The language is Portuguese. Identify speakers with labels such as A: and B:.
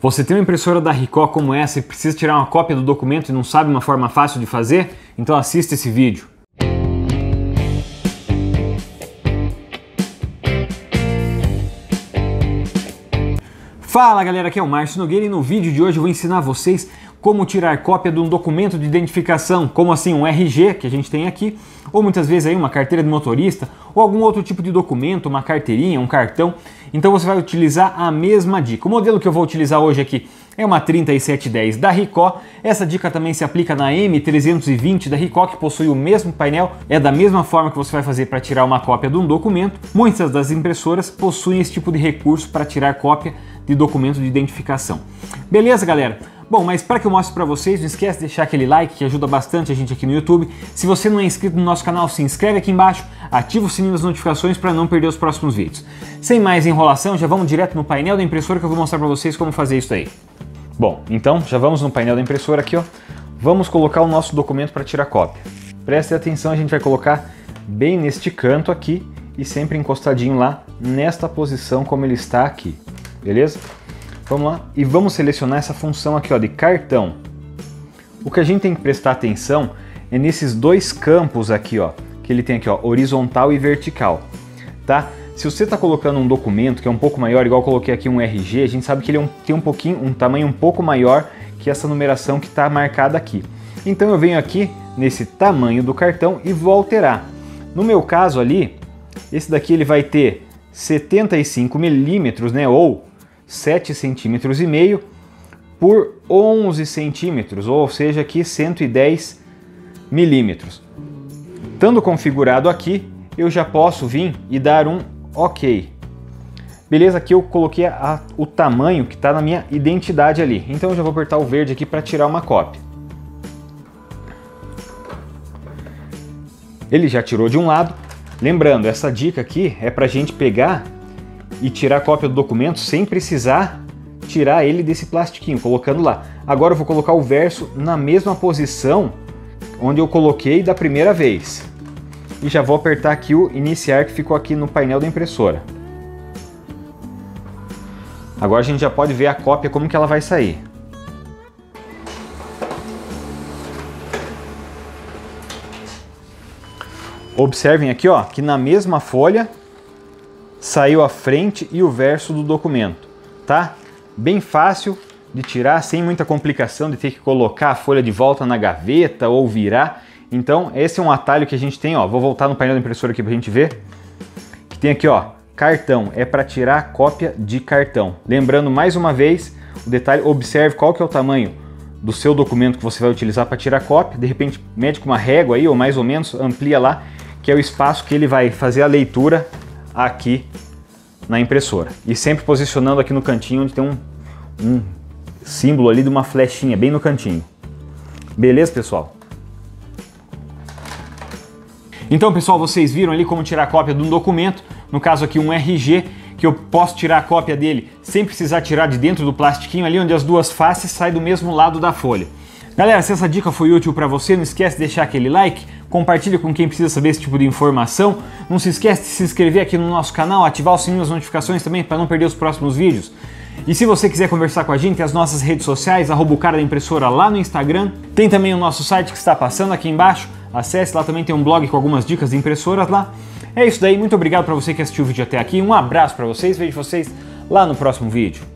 A: Você tem uma impressora da Ricoh como essa e precisa tirar uma cópia do documento e não sabe uma forma fácil de fazer? Então assista esse vídeo. Fala galera, aqui é o Márcio Nogueira e no vídeo de hoje eu vou ensinar vocês como tirar cópia de um documento de identificação, como assim um RG que a gente tem aqui, ou muitas vezes aí uma carteira de motorista, ou algum outro tipo de documento, uma carteirinha, um cartão. Então você vai utilizar a mesma dica. O modelo que eu vou utilizar hoje aqui é uma 3710 da Ricoh. Essa dica também se aplica na M320 da Ricoh, que possui o mesmo painel. É da mesma forma que você vai fazer para tirar uma cópia de um documento. Muitas das impressoras possuem esse tipo de recurso para tirar cópia de documento de identificação. Beleza, galera? Bom, mas para que eu mostre para vocês, não esquece de deixar aquele like que ajuda bastante a gente aqui no YouTube. Se você não é inscrito no nosso canal, se inscreve aqui embaixo, ativa o sininho das notificações para não perder os próximos vídeos. Sem mais enrolação, já vamos direto no painel da impressora que eu vou mostrar para vocês como fazer isso aí. Bom, então já vamos no painel da impressora aqui, ó. Vamos colocar o nosso documento para tirar cópia. Preste atenção, a gente vai colocar bem neste canto aqui e sempre encostadinho lá nesta posição como ele está aqui, beleza? Vamos lá e vamos selecionar essa função aqui, ó, de cartão. O que a gente tem que prestar atenção é nesses dois campos aqui, ó, que ele tem aqui, ó, horizontal e vertical, tá? Se você está colocando um documento que é um pouco maior, igual eu coloquei aqui um RG, a gente sabe que ele tem um tamanho um pouco maior que essa numeração que está marcada aqui. Então eu venho aqui nesse tamanho do cartão e vou alterar. No meu caso ali, esse daqui ele vai ter 75 milímetros, né, ou 7,5 cm por 11 centímetros, ou seja, aqui 110 milímetros. Estando configurado aqui, eu já posso vir e dar um OK. Beleza, aqui eu coloquei o tamanho que está na minha identidade ali. Então eu já vou apertar o verde aqui para tirar uma cópia. Ele já tirou de um lado. Lembrando, essa dica aqui é para a gente pegar e tirar a cópia do documento sem precisar tirar ele desse plastiquinho, colocando lá. Agora eu vou colocar o verso na mesma posição onde eu coloquei da primeira vez. E já vou apertar aqui o iniciar que ficou aqui no painel da impressora. Agora a gente já pode ver a cópia como que ela vai sair. Observem aqui, ó, que na mesma folha saiu a frente e o verso do documento, tá? Bem fácil de tirar, sem muita complicação de ter que colocar a folha de volta na gaveta ou virar. Então esse é um atalho que a gente tem, ó. Vou voltar no painel da impressora aqui pra gente ver. Que tem aqui, ó, cartão, é para tirar cópia de cartão. Lembrando mais uma vez o detalhe, observe qual que é o tamanho do seu documento que você vai utilizar para tirar cópia. De repente mede com uma régua aí, ou mais ou menos, amplia lá, que é o espaço que ele vai fazer a leitura aqui na impressora. E sempre posicionando aqui no cantinho onde tem um símbolo ali de uma flechinha, bem no cantinho. Beleza, pessoal? Então, pessoal, vocês viram ali como tirar cópia de um documento, no caso aqui um RG, que eu posso tirar a cópia dele sem precisar tirar de dentro do plastiquinho ali, onde as duas faces saem do mesmo lado da folha. Galera, se essa dica foi útil para você, não esquece de deixar aquele like, compartilha com quem precisa saber esse tipo de informação, não se esquece de se inscrever aqui no nosso canal, ativar o sininho das notificações também para não perder os próximos vídeos. E se você quiser conversar com a gente, as nossas redes sociais, @o cara da impressora lá no Instagram, tem também o nosso site que está passando aqui embaixo, acesse lá, também tem um blog com algumas dicas de impressoras lá. É isso daí, muito obrigado para você que assistiu o vídeo até aqui, um abraço para vocês, vejo vocês lá no próximo vídeo.